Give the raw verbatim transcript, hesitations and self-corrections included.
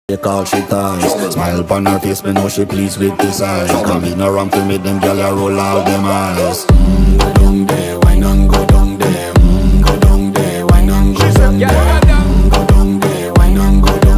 Take all she ties. Smile upon her face, me know she pleased with this eyes. Come in around to make them gyal a roll out them eyes.